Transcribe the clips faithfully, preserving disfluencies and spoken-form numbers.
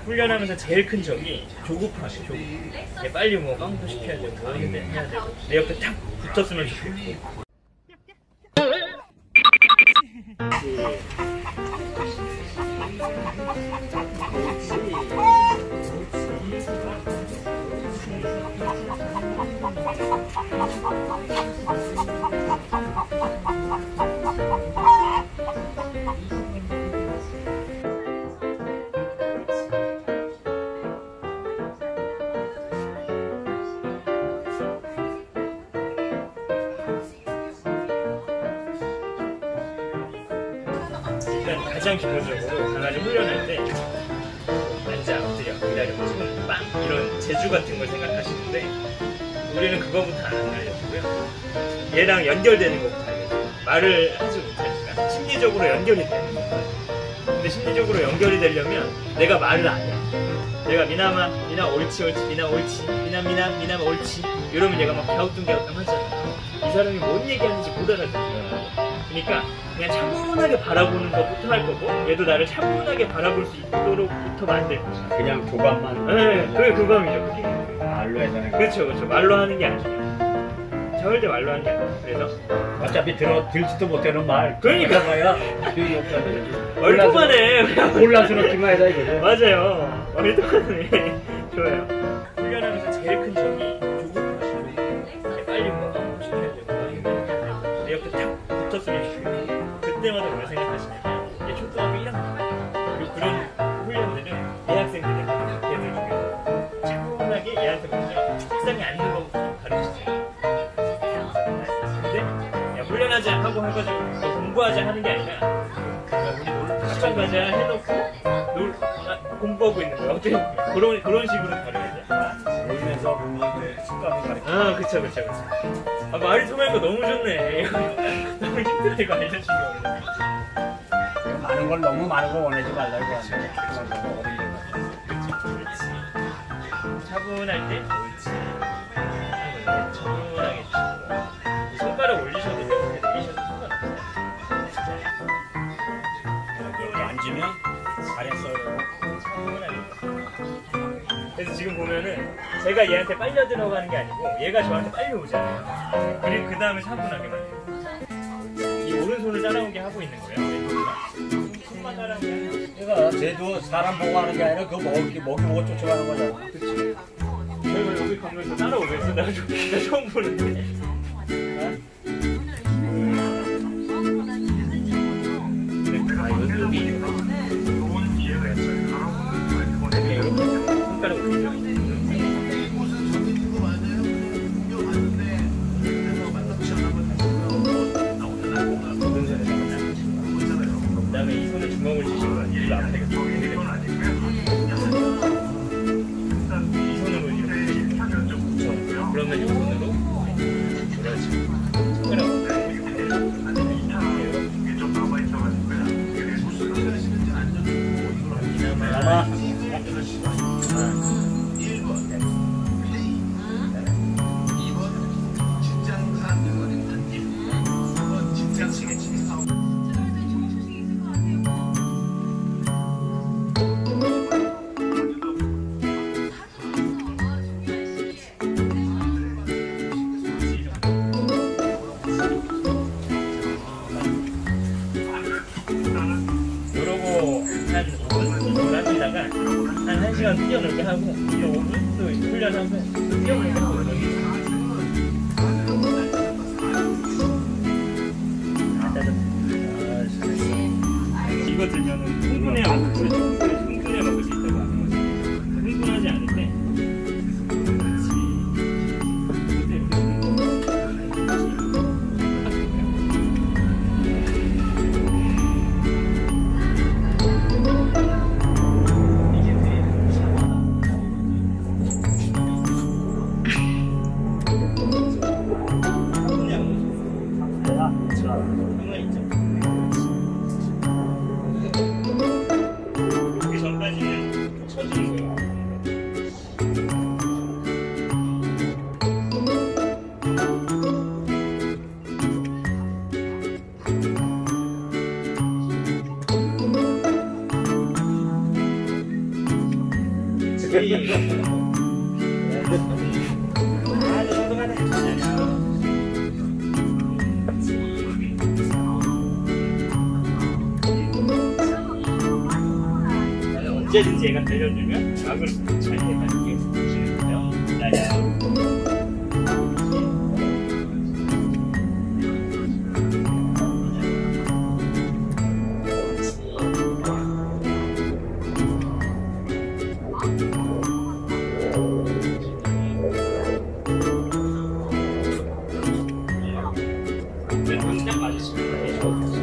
훈련하면서 제일 큰 적이 조급함이에요. 조급. 빨리 뭐 빵도 시켜야 되고 뭐 해야 되고 내 옆에 탁 붙었으면 좋겠고. 일단 가장 기본적으로 강아지 훈련할 때 앉아, 엎드려, 기다려, 손, 빵 이런 제주 같은 걸 생각하시는데 우리는 그거부터 안 알려주고요. 얘랑 연결되는 것부터 알려줘요. 말을 하지 못하니까 심리적으로 연결이 되는 거예요. 근데 심리적으로 연결이 되려면 내가 말을 안 해. 내가 미나마, 미나 옳지 옳지, 미나 옳지, 미나 미나 미나 옳지 이러면 얘가 막 갸우뚱갸우뚱 하잖아. 이 사람이 뭔 얘기하는지 못 알아듣는. 그러니까 그냥 차분하게 바라보는 것부터 할 거고 얘도 나를 차분하게 바라볼 수 있도록부터 만들 거야. 그냥 교감만. 네, 그게 교감이죠. 그게. 말로 해서는. 그렇죠, 그렇죠. 말로 하는 게 아니에요. 절대 말로 하는 게 아니에요. 그래서 어차피 들어 들지도 못하는 말. 그러니까 말이야. 얼토만 해. 혼란스럽기만 해서 이거죠. 맞아요. 얼토만 해. 좋아요. 훈련하면서 제일 큰 적이 조급함이에요. 빨리 뭐 빵도 시켜야 되고 내 옆에 탁 붙었으면 좋겠고. 그때마다 뭘 생각하시냐면 얘 초등학교 일 학년 그리고 그런 훈련들은 대학생들이 하는 걔들 중에서 차분하게 얘한테 먼저 책상에 앉는 것부터 가르치세요. 근데 야, 훈련하자 하고 해가지고 공부하자 하는 게 아니라 야, 우리 놀 시간 가자 해놓고 놀 아, 공부하고 있는 거야. 어떻게 그런 그런 식으로 가르쳐야 돼. 놀면서 공부하는 습관을 가르쳐. 아 그쵸 그쵸 그쵸. 아 말이 통하는 거 너무 좋네. 너무 힘들어 이거 알려주기 어려워. 많은 걸 너무 많은 걸 원하지 말라고 하는데 그렇지. 차분할 때 옳지. 차분하게 주시고 손가락 올리셔도 되고 내리셔도 상관없어요. 이렇게 앉으면 잘했어. 차분하게. 그래서 지금 보면은 제가 얘한테 빨려 들어가는 게 아니고 얘가 저한테 빨려 오잖아요. 그리고 그 다음에 차분하게 만들어요. 이 오른손을 따라오게 하고 있는 거예요. 왼손이랑. 손만 따라오게 하는 그러니까 쟤도 사람 보고 하는 게 아니라 그 먹이 먹이 보고 쫓아가는 거잖아. 그치. 저희가 여기 가면서 따라오겠어. 나 처음 보는데. 아, 이거 여기 좋은 기회가 있어요. 이렇게 손가락 올리죠. 그다음에 이 손에 주먹을 쥐신 거야. 일로 앞에 되겠죠. 이 손으로 이렇게 붙여. 그러면 이 손으로 그렇지. 손가락 아마 한 한 시간 뛰어놀게 하고 또 오 분 또 훈련하고 또 뛰어놀게 하고 이거 들면은 흥분해야 먹을 수 있죠. 흥분해야 먹을 수 있다고 하는 거죠. 흥분하지 않을 때 아, 저 정도 가네. 언제든지 얘가 들려주면 막을 잘 해가지고 보시는 거예요. 짜잔. 당장 맞으시면 돼요.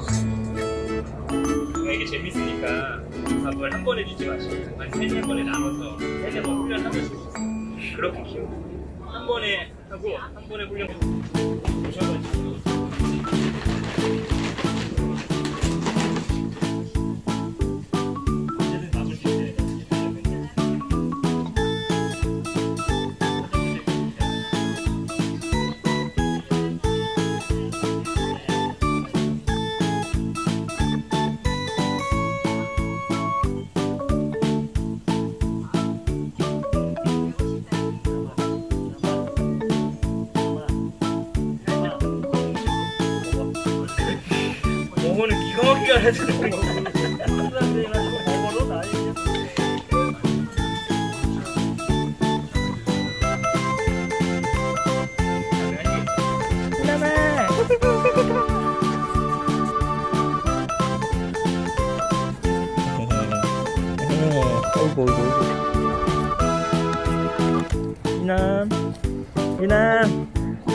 이게 재밌으니까 밥을 한 번에 주지 마시고 한 세네 번에 나눠서 세네 번 훈련하면 좋습니다. 그렇게 키우고 한 번에 하고 한 번에 훈련 보셔가지고 언제든 나설 수 있어야 돼요. 먹어는 기가 막히게 안 해주는 거. 어이구 어이구 어이구 유남 유남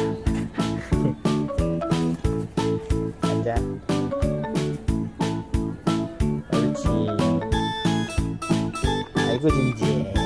앉아 옳지 아이고 진지해